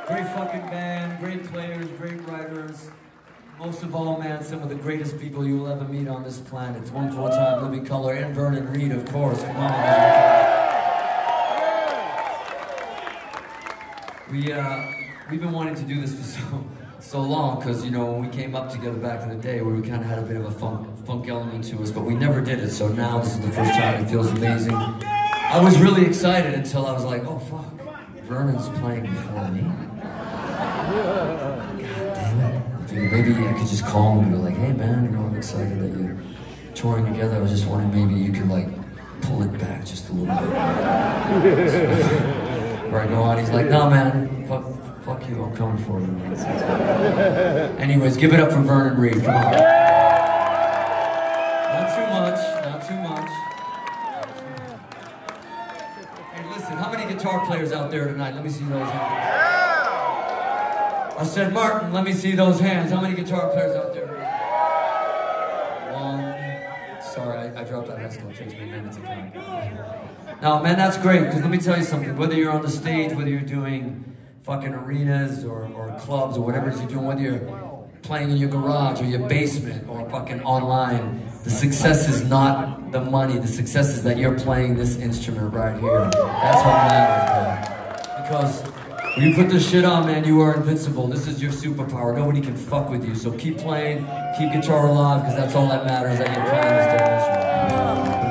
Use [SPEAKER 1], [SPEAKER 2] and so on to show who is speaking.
[SPEAKER 1] Great fucking band, great players, great writers. Most of all, man, some of the greatest people you will ever meet on this planet. One full-time living color, and Vernon Reid, of course. Come on. We've been wanting to do this for so long, because, you know, when we came up together back in the day, we kind of had a bit of a funk element to us, but we never did it, so now this is the first time. It feels amazing. I was really excited until I was like, oh, fuck, Vernon's playing before me. God damn it. I figured maybe I could just call him and be like, hey, man, you know, I'm excited that you're touring together. I was just wondering maybe you could, like, pull it back just a little bit. Where I go on, he's like, no, man, fuck you, I'm coming for you, man. Anyways, give it up for Vernon Reid, come on. Not too much, not too much. Hey, listen, how many guitar players out there tonight? Let me see those hands. I said, Martin, let me see those hands. How many guitar players out there? One. Sorry, I dropped that high school. It takes me a minute to count. No, man, that's great, because let me tell you something. Whether you're on the stage, whether you're doing fucking arenas or clubs or whatever it is you're doing, whether you're playing in your garage or your basement or fucking online, the success is not the money. The success is that you're playing this instrument right here. That's what matters, man. Because when you put this shit on, man, you are invincible. This is your superpower. Nobody can fuck with you. So keep playing, keep guitar alive, because that's all that matters, that you're playing this damn instrument.